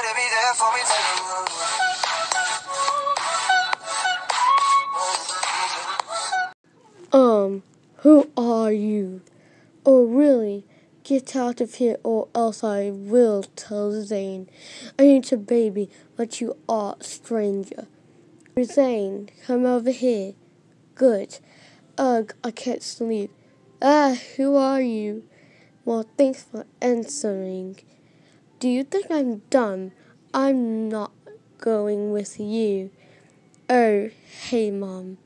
to be there for me too. Who are you? Oh, really? Get out of here or else I will tell Zane. I ain't a baby, but you are a stranger. Zane, come over here. Good. Ugh, I can't sleep. Who are you? Well, thanks for answering. Do you think I'm dumb? I'm not going with you. Oh, hey, Mom.